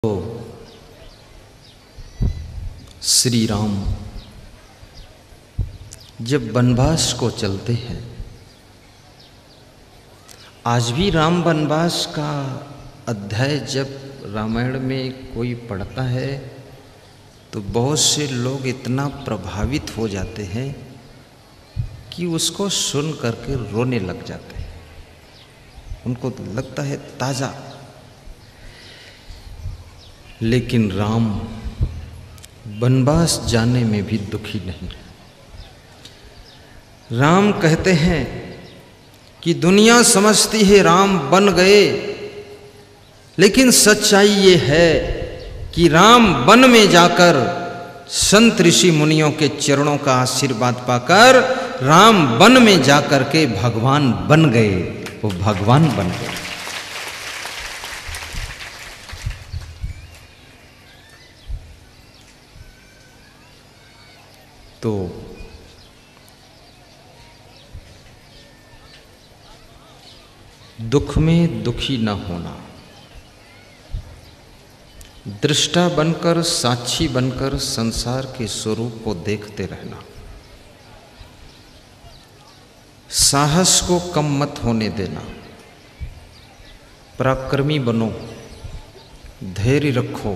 तो श्री राम जब वनवास को चलते हैं, आज भी राम वनवास का अध्याय जब रामायण में कोई पढ़ता है तो बहुत से लोग इतना प्रभावित हो जाते हैं कि उसको सुन करके रोने लग जाते हैं। उनको लगता है ताज़ा। लेकिन राम वनवास जाने में भी दुखी नहीं। राम कहते हैं कि दुनिया समझती है राम बन गए, लेकिन सच्चाई ये है कि राम वन में जाकर संत ऋषि मुनियों के चरणों का आशीर्वाद पाकर राम वन में जाकर के भगवान बन गए। वो भगवान बन गए। तो दुख में दुखी न होना, दृष्टा बनकर साक्षी बनकर संसार के स्वरूप को देखते रहना, साहस को कम मत होने देना, पराक्रमी बनो, धैर्य रखो,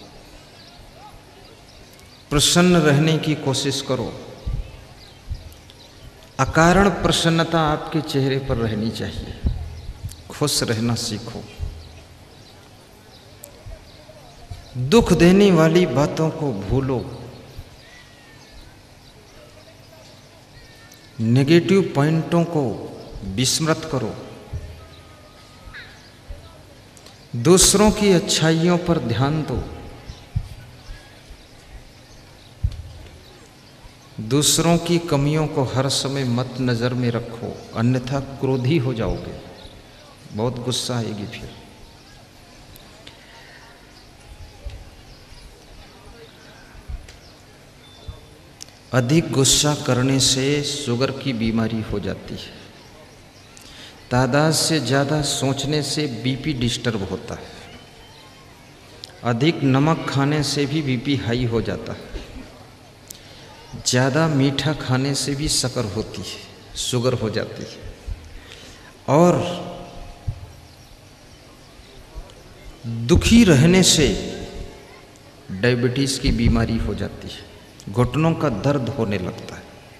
प्रसन्न रहने की कोशिश करो। अकारण प्रसन्नता आपके चेहरे पर रहनी चाहिए। खुश रहना सीखो। दुख देने वाली बातों को भूलो। नेगेटिव पॉइंटों को विस्मृत करो। दूसरों की अच्छाइयों पर ध्यान दो। दूसरों की कमियों को हर समय मत नज़र में रखो, अन्यथा क्रोधी हो जाओगे, बहुत गुस्सा आएगी फिर। अधिक गुस्सा करने से शुगर की बीमारी हो जाती है। तादाद से ज़्यादा सोचने से बीपी डिस्टर्ब होता है। अधिक नमक खाने से भी बीपी हाई हो जाता है। ज़्यादा मीठा खाने से भी शक्कर होती है, शुगर हो जाती है। और दुखी रहने से डायबिटीज़ की बीमारी हो जाती है, घुटनों का दर्द होने लगता है।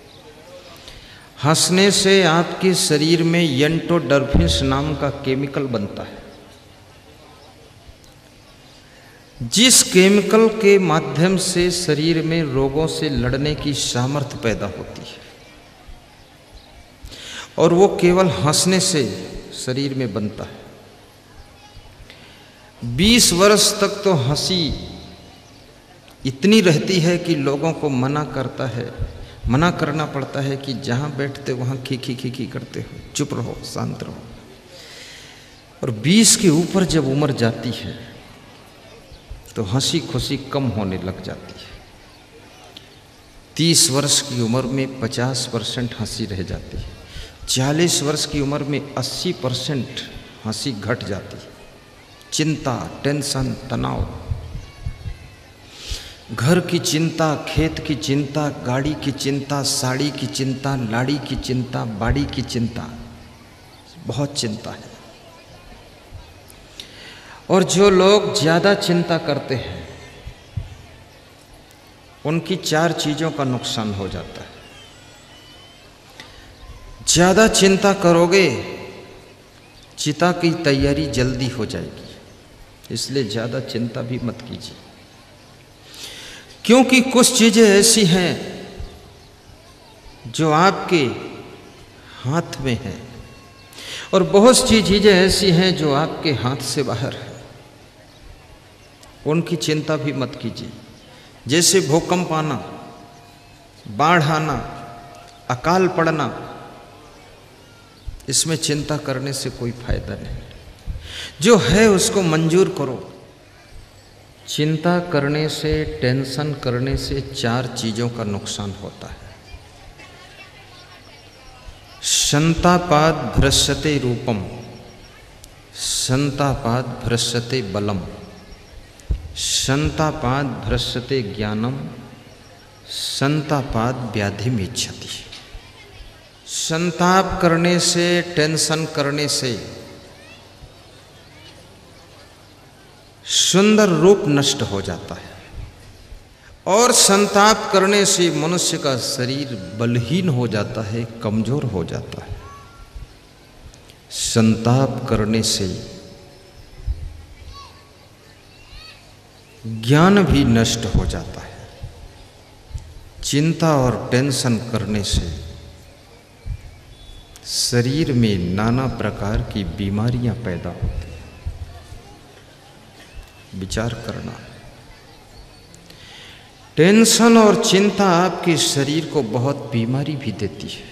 हंसने से आपके शरीर में एंडोर्फिन्स नाम का केमिकल बनता है, जिस केमिकल के माध्यम से शरीर में रोगों से लड़ने की सामर्थ्य पैदा होती है। और वो केवल हंसने से शरीर में बनता है। 20 वर्ष तक तो हंसी इतनी रहती है कि लोगों को मना करना पड़ता है कि जहाँ बैठते वहाँ खी खी करते हो, चुप रहो, शांत रहो। और 20 के ऊपर जब उम्र जाती है तो हंसी खुशी कम होने लग जाती है। 30 वर्ष की उम्र में 50% हंसी रह जाती है। 40 वर्ष की उम्र में 80% हंसी घट जाती है। चिंता, टेंशन, तनाव, घर की चिंता, खेत की चिंता, गाड़ी की चिंता, साड़ी की चिंता, लाड़ी की चिंता, बाड़ी की चिंता, बहुत चिंता है। और जो लोग ज़्यादा चिंता करते हैं उनकी 4 चीज़ों का नुकसान हो जाता है। ज़्यादा चिंता करोगे, चिता की तैयारी जल्दी हो जाएगी, इसलिए ज़्यादा चिंता भी मत कीजिए। क्योंकि कुछ चीज़ें ऐसी हैं जो आपके हाथ में हैं, और बहुत सी चीज़ें ऐसी हैं जो आपके हाथ से बाहर है। उनकी चिंता भी मत कीजिए। जैसे भूकंप आना, बाढ़ आना, अकाल पड़ना, इसमें चिंता करने से कोई फायदा नहीं। जो है उसको मंजूर करो। चिंता करने से, टेंशन करने से 4 चीज़ों का नुकसान होता है। संतापाद भ्रश्यते रूपम, संतापाद भ्रश्यते बलम, संतापाद भ्रश्यते ज्ञानम संतापाद व्याधिमिच्छति। संताप करने से, टेंशन करने से सुंदर रूप नष्ट हो जाता है और संताप करने से मनुष्य का शरीर बलहीन हो जाता है, कमजोर हो जाता है। संताप करने से ज्ञान भी नष्ट हो जाता है। चिंता और टेंशन करने से शरीर में नाना प्रकार की बीमारियां पैदा होती हैं। विचार करना, टेंशन और चिंता आपके शरीर को बहुत बीमारी भी देती है।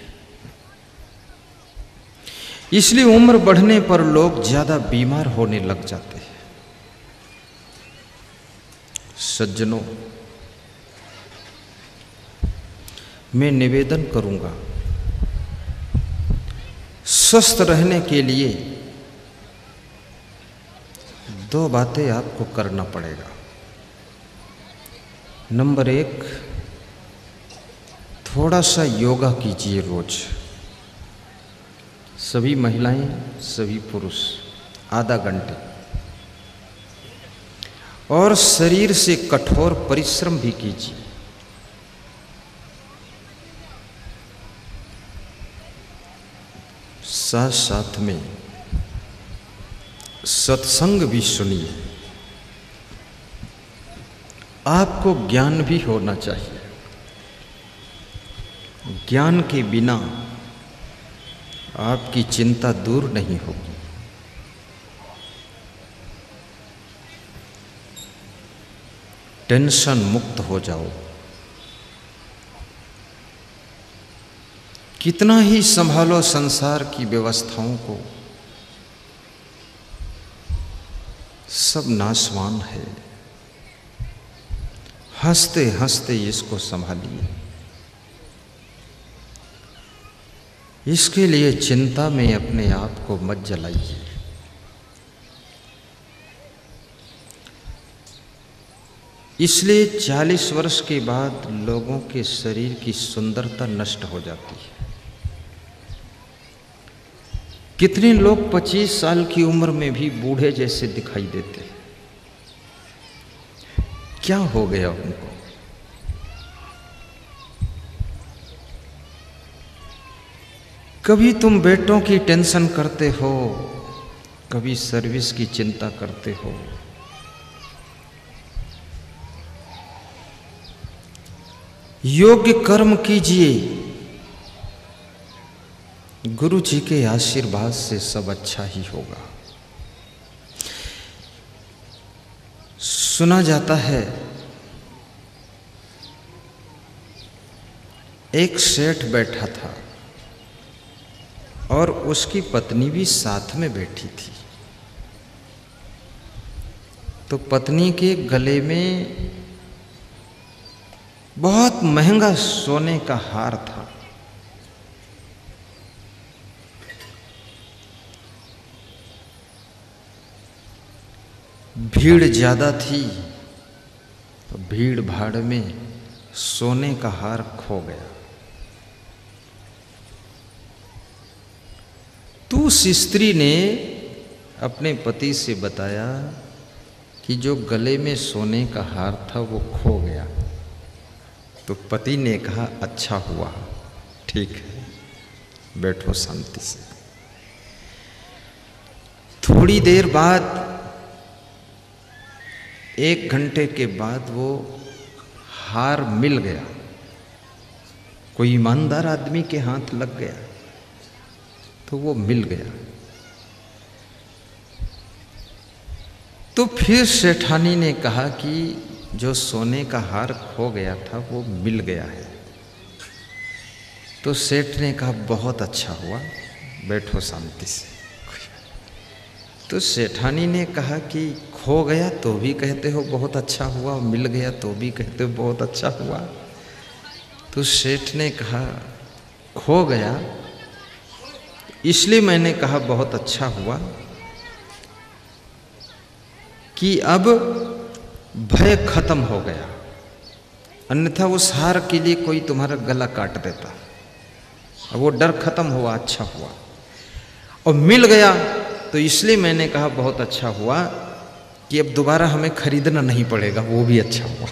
इसलिए उम्र बढ़ने पर लोग ज्यादा बीमार होने लग जाते हैं। सज्जनों, मैं निवेदन करूंगा, स्वस्थ रहने के लिए दो बातें आपको करना पड़ेगा। नंबर 1, थोड़ा सा योगा कीजिए रोज। सभी महिलाएं, सभी पुरुष आधा घंटे, और शरीर से कठोर परिश्रम भी कीजिए। साथ साथ में सत्संग भी सुनिए। आपको ज्ञान भी होना चाहिए। ज्ञान के बिना आपकी चिंता दूर नहीं होगी। टेंशन मुक्त हो जाओ। कितना ही संभालो संसार की व्यवस्थाओं को, सब नाशवान है। हंसते हंसते इसको संभालिए। इसके लिए चिंता में अपने आप को मत जलाइए। इसलिए 40 वर्ष के बाद लोगों के शरीर की सुंदरता नष्ट हो जाती है। कितने लोग 25 साल की उम्र में भी बूढ़े जैसे दिखाई देते हैं। क्या हो गया उनको? कभी तुम बेटों की टेंशन करते हो, कभी सर्विस की चिंता करते हो। योग्य कर्म कीजिए। गुरु जी के आशीर्वाद से सब अच्छा ही होगा। सुना जाता है एक सेठ बैठा था और उसकी पत्नी भी साथ में बैठी थी। तो पत्नी के गले में बहुत महंगा सोने का हार था। भीड़ ज्यादा थी तो भीड़ भाड़ में सोने का हार खो गया। तो उस स्त्री ने अपने पति से बताया कि जो गले में सोने का हार था वो खो गया। तो पति ने कहा, अच्छा हुआ, ठीक है, बैठो शांति से। थोड़ी देर बाद, 1 घंटे के बाद वो हार मिल गया। कोई ईमानदार आदमी के हाथ लग गया तो वो मिल गया। तो फिर सेठानी ने कहा कि जो सोने का हार खो गया था वो मिल गया है। तो सेठ ने कहा, बहुत अच्छा हुआ, बैठो शांति से। तो सेठानी ने कहा कि खो गया तो भी कहते हो बहुत अच्छा हुआ, मिल गया तो भी कहते हो बहुत अच्छा हुआ। तो सेठ ने कहा, खो गया इसलिए मैंने कहा बहुत अच्छा हुआ कि अब भय खत्म हो गया, अन्यथा उस हार के लिए कोई तुम्हारा गला काट देता। अब वो डर खत्म हुआ, अच्छा हुआ। और मिल गया तो इसलिए मैंने कहा बहुत अच्छा हुआ कि अब दोबारा हमें खरीदना नहीं पड़ेगा, वो भी अच्छा हुआ।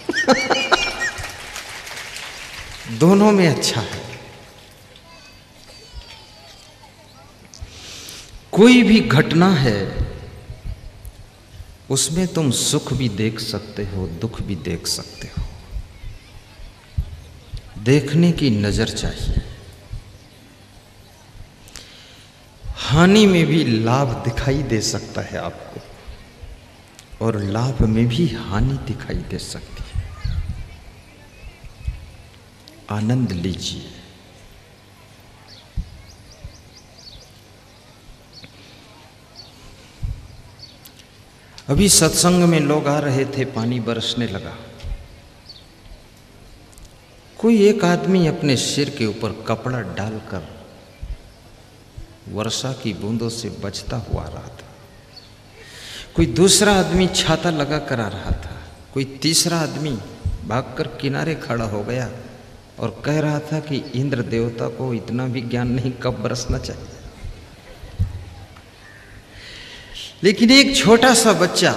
दोनों में अच्छा है। कोई भी घटना है उसमें तुम सुख भी देख सकते हो, दुख भी देख सकते हो। देखने की नजर चाहिए। हानि में भी लाभ दिखाई दे सकता है आपको, और लाभ में भी हानि दिखाई दे सकती है। आनंद लीजिए। अभी सत्संग में लोग आ रहे थे, पानी बरसने लगा। कोई एक आदमी अपने सिर के ऊपर कपड़ा डालकर वर्षा की बूंदों से बचता हुआ आ रहा था। कोई दूसरा आदमी छाता लगा कर आ रहा था। कोई तीसरा आदमी भागकर किनारे खड़ा हो गया और कह रहा था कि इंद्र देवता को इतना भी ज्ञान नहीं कब बरसना चाहिए। लेकिन एक छोटा सा बच्चा,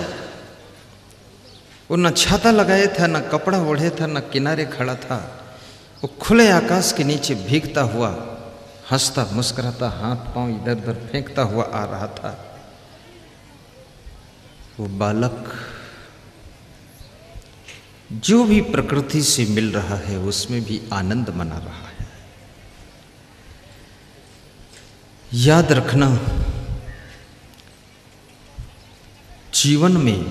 वो न छाता लगाए था, न कपड़ा ओढ़े था, न किनारे खड़ा था, वो खुले आकाश के नीचे भीगता हुआ, हंसता मुस्कुराता, हाथ पांव इधर उधर फेंकता हुआ आ रहा था। वो बालक जो भी प्रकृति से मिल रहा है उसमें भी आनंद मना रहा है। याद रखना, जीवन में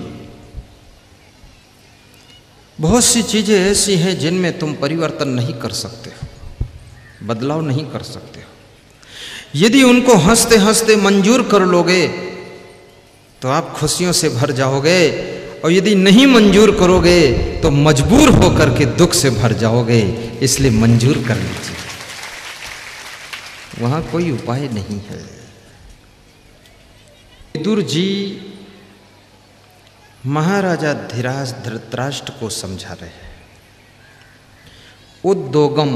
बहुत सी चीजें ऐसी हैं जिनमें तुम परिवर्तन नहीं कर सकते हो, बदलाव नहीं कर सकते हो। यदि उनको हंसते हंसते मंजूर कर लोगे तो आप खुशियों से भर जाओगे, और यदि नहीं मंजूर करोगे तो मजबूर होकर के दुख से भर जाओगे। इसलिए मंजूर कर लीजिए, वहां कोई उपाय नहीं है। विदुर जी महाराजा धीराज धृतराष्ट्र को समझा रहे हैं। उद्योगम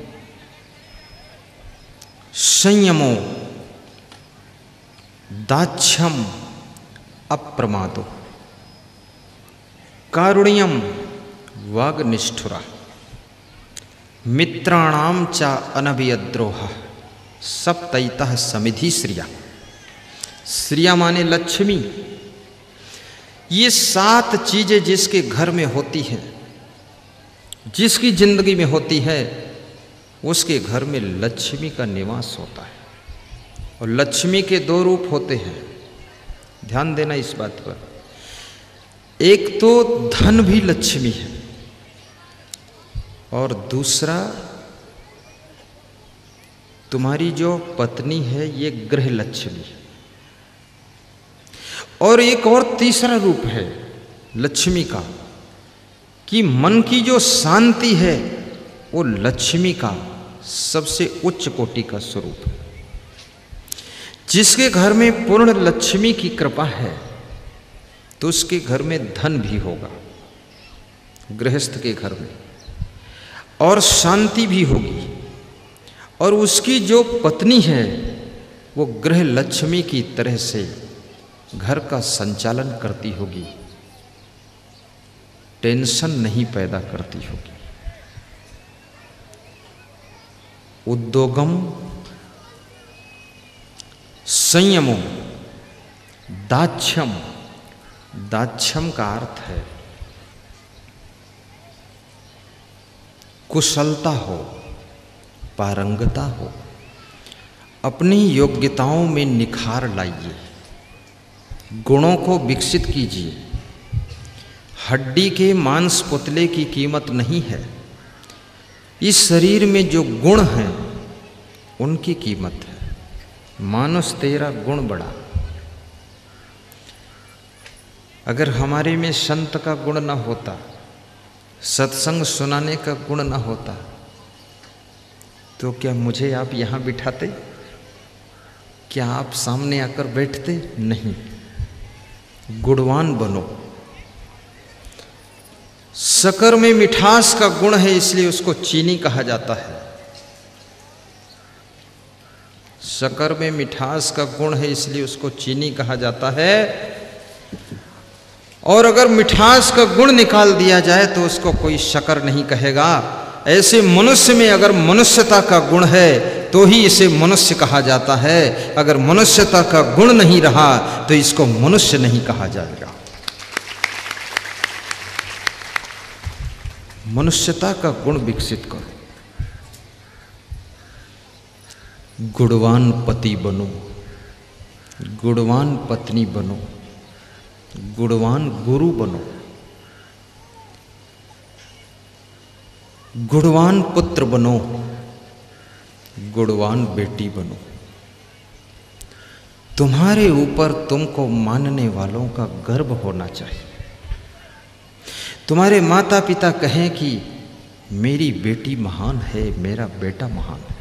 संयमो दाक्ष्यम अप्रमादो कारुण्यम वाग्निष्ठुरा मित्राणाम चा अनभियद्रोह सप्तैतः समिधि श्रिया। श्रिया माने लक्ष्मी। ये 7 चीजें जिसके घर में होती हैं, जिसकी जिंदगी में होती है, उसके घर में लक्ष्मी का निवास होता है। और लक्ष्मी के 2 रूप होते हैं, ध्यान देना इस बात पर। एक तो धन भी लक्ष्मी है, और दूसरा तुम्हारी जो पत्नी है ये गृह लक्ष्मी है। और एक और तीसरा रूप है लक्ष्मी का, कि मन की जो शांति है वो लक्ष्मी का सबसे उच्च कोटि का स्वरूप है। जिसके घर में पूर्ण लक्ष्मी की कृपा है तो उसके घर में धन भी होगा, गृहस्थ के घर में, और शांति भी होगी। और उसकी जो पत्नी है वो गृह लक्ष्मी की तरह से घर का संचालन करती होगी, टेंशन नहीं पैदा करती होगी। उद्योगम संयमो दाक्ष्यम। दाक्ष्यम का अर्थ है कुशलता हो, पारंगता हो, अपनी योग्यताओं में निखार लाइए, गुणों को विकसित कीजिए। हड्डी के मांस पुतले की कीमत नहीं है, इस शरीर में जो गुण हैं उनकी कीमत है। मानुष तेरा गुण बड़ा। अगर हमारे में संत का गुण न होता, सत्संग सुनाने का गुण न होता, तो क्या मुझे आप यहाँ बिठाते? क्या आप सामने आकर बैठते? नहीं। गुणवान बनो। शक्कर में मिठास का गुण है, इसलिए उसको चीनी कहा जाता है। शक्कर में मिठास का गुण है, इसलिए उसको चीनी कहा जाता है। और अगर मिठास का गुण निकाल दिया जाए तो उसको कोई शक्कर नहीं कहेगा। ऐसे मनुष्य में अगर मनुष्यता का गुण है तो ही इसे मनुष्य कहा जाता है। अगर मनुष्यता का गुण नहीं रहा तो इसको मनुष्य नहीं कहा जाएगा। मनुष्यता का गुण विकसित करो। गुणवान पति बनो, गुणवान पत्नी बनो, गुणवान गुरु बनो, गुणवान पुत्र बनो, गुणवान बेटी बनो। तुम्हारे ऊपर तुमको मानने वालों का गर्व होना चाहिए। तुम्हारे माता पिता कहें कि मेरी बेटी महान है, मेरा बेटा महान है,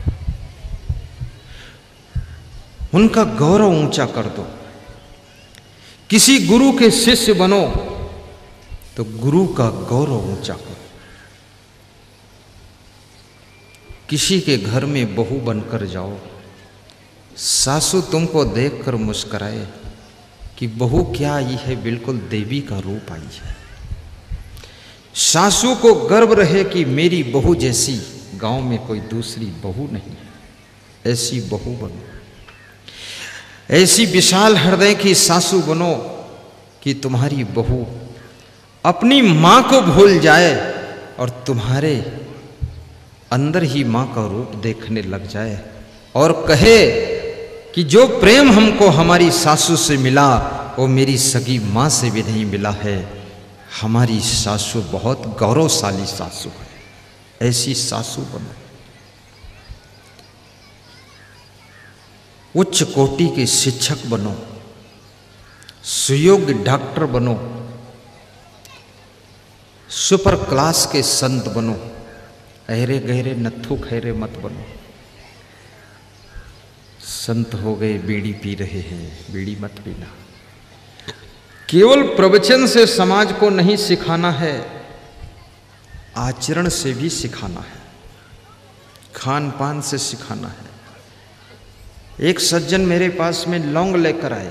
उनका गौरव ऊंचा कर दो। किसी गुरु के शिष्य बनो तो गुरु का गौरव ऊंचा करो। किसी के घर में बहू बनकर जाओ, सासू तुमको देखकर मुस्कुराए कि बहू क्या आई है, बिल्कुल देवी का रूप आई है। सासू को गर्व रहे कि मेरी बहू जैसी गांव में कोई दूसरी बहू नहीं है। ऐसी बहू बनो। ऐसी विशाल हृदय की सासू बनो कि तुम्हारी बहू अपनी मां को भूल जाए और तुम्हारे अंदर ही मां का रूप देखने लग जाए और कहे कि जो प्रेम हमको हमारी सासू से मिला वो मेरी सगी मां से भी नहीं मिला है। हमारी सासू बहुत गौरवशाली सासू है। ऐसी सासू बनो। उच्च कोटि के शिक्षक बनो, सुयोग्य डॉक्टर बनो, सुपर क्लास के संत बनो। अहरे गहरे नत्थु खैरे मत बनो। संत हो गए, बीड़ी पी रहे हैं, बीड़ी मत पीना। केवल प्रवचन से समाज को नहीं सिखाना है, आचरण से भी सिखाना है, खान पान से सिखाना है। एक सज्जन मेरे पास में लौंग लेकर आए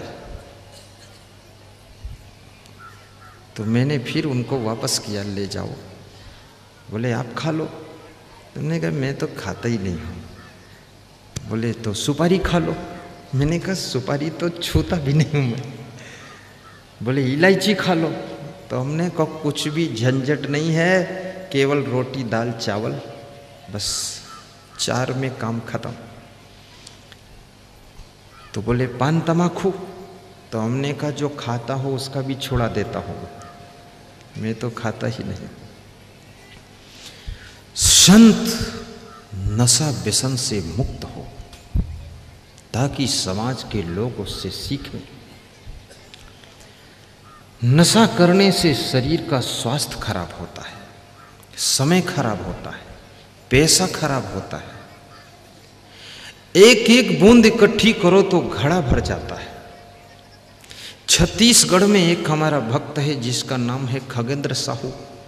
तो मैंने फिर उनको वापस किया, ले जाओ। बोले आप खा लो। तुमने कहा मैं तो खाता ही नहीं हूँ। बोले तो सुपारी खा लो। मैंने कहा सुपारी तो छूता भी नहीं हूँ मैं। बोले इलायची खा लो। तो हमने कहा कुछ भी झंझट नहीं है, केवल रोटी दाल चावल, बस 4 में काम खत्म। तो बोले पान तमाकू। तो हमने कहा जो खाता हो उसका भी छुड़ा देता हूँ, मैं तो खाता ही नहीं। संत नशा व्यसन से मुक्त हो ताकि समाज के लोग उससे सीखें। नशा करने से शरीर का स्वास्थ्य खराब होता है, समय खराब होता है, पैसा खराब होता है। एक एक बूंद इकट्ठी करो तो घड़ा भर जाता है। छत्तीसगढ़ में एक हमारा भक्त है जिसका नाम है खगेंद्र साहू।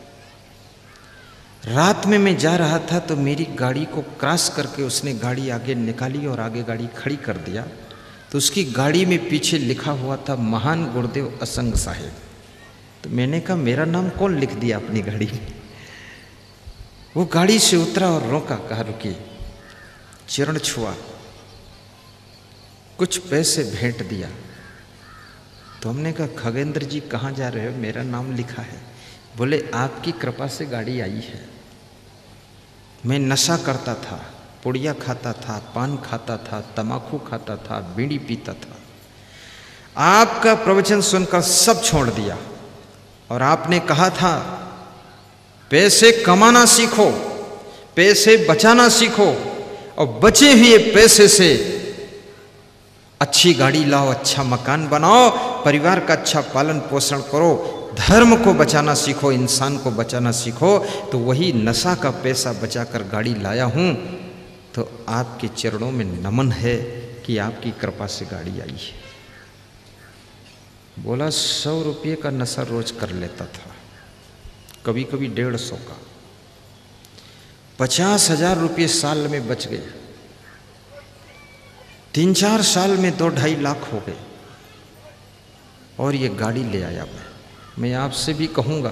रात में मैं जा रहा था तो मेरी गाड़ी को क्रॉस करके उसने गाड़ी आगे निकाली और आगे गाड़ी खड़ी कर दिया। तो उसकी गाड़ी में पीछे लिखा हुआ था महान गुरुदेव असंग साहेब। तो मैंने कहा मेरा नाम कौन लिख दिया अपनी गाड़ी में। वो गाड़ी से उतरा और रोका, कहा रुकिए, चरण छुआ, कुछ पैसे भेंट दिया। तो हमने कहा खगेंद्र जी कहाँ जा रहे हो, मेरा नाम लिखा है। बोले आपकी कृपा से गाड़ी आई है। मैं नशा करता था, पुड़िया खाता था, पान खाता था, तमाकू खाता था, बीड़ी पीता था। आपका प्रवचन सुनकर सब छोड़ दिया और आपने कहा था पैसे कमाना सीखो, पैसे बचाना सीखो और बचे हुए पैसे से अच्छी गाड़ी लाओ, अच्छा मकान बनाओ, परिवार का अच्छा पालन पोषण करो, धर्म को बचाना सीखो, इंसान को बचाना सीखो। तो वही नशा का पैसा बचाकर गाड़ी लाया हूँ। तो आपके चरणों में नमन है कि आपकी कृपा से गाड़ी आई है। बोला 100 रुपये का नशा रोज कर लेता था, कभी कभी 150 का। 50,000 रुपये साल में बच गए। 3-4 साल में 2-2.5 लाख हो गए और ये गाड़ी ले आया। मैं आपसे भी कहूँगा,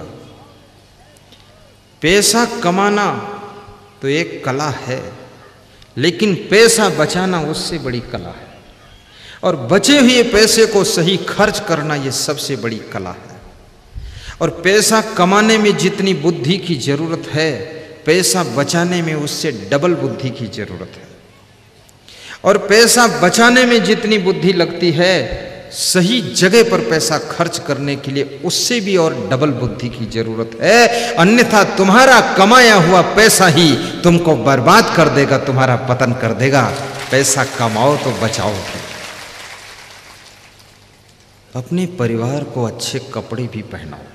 पैसा कमाना तो एक कला है, लेकिन पैसा बचाना उससे बड़ी कला है। और बचे हुए पैसे को सही खर्च करना ये सबसे बड़ी कला है। और पैसा कमाने में जितनी बुद्धि की जरूरत है, पैसा बचाने में उससे डबल बुद्धि की जरूरत है। और पैसा बचाने में जितनी बुद्धि लगती है, सही जगह पर पैसा खर्च करने के लिए उससे भी और डबल बुद्धि की जरूरत है। अन्यथा तुम्हारा कमाया हुआ पैसा ही तुमको बर्बाद कर देगा, तुम्हारा पतन कर देगा। पैसा कमाओ तो बचाओ। अपने परिवार को अच्छे कपड़े भी पहनाओ,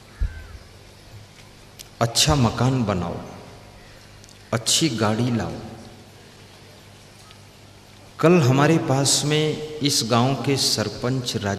अच्छा मकान बनाओ, अच्छी गाड़ी लाओ। कल हमारे पास में इस गांव के सरपंच